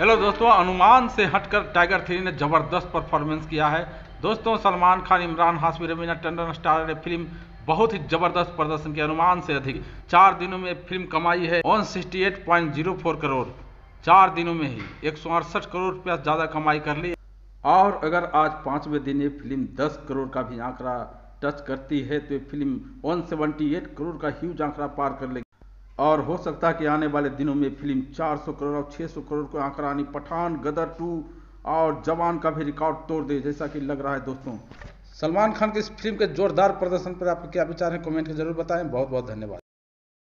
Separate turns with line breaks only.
Hello दोस्तों, अनुमान से हटकर टाइगर 3 ने जबरदस्त परफॉर्मेंस किया है। दोस्तों, सलमान खान, इमरान हाशमी, रवीना टंडन स्टार ने फिल्म बहुत ही जबरदस्त प्रदर्शन किया। अनुमान से अधिक 4 दिनों में फिल्म कमाई है 168.04 करोड़। 4 दिनों में ही 168 करोड़ रुपया ज़्यादा कमाई कर ली। और अगर आज 5वें दिन ये फिल्म 10 करोड़ का भी आंकड़ा टच करती है तो ये फिल्म 178 करोड़ का ह्यूज आंकड़ा पार कर लेगी। और हो सकता है कि आने वाले दिनों में फिल्म 400 करोड़ और 600 करोड़ को आंकड़ा यानी पठान, गदर 2 और जवान का भी रिकॉर्ड तोड़ दे, जैसा कि लग रहा है। दोस्तों, सलमान खान की इस फिल्म के जोरदार प्रदर्शन पर आपके क्या विचार हैं, कमेंट में जरूर बताएं। बहुत बहुत धन्यवाद।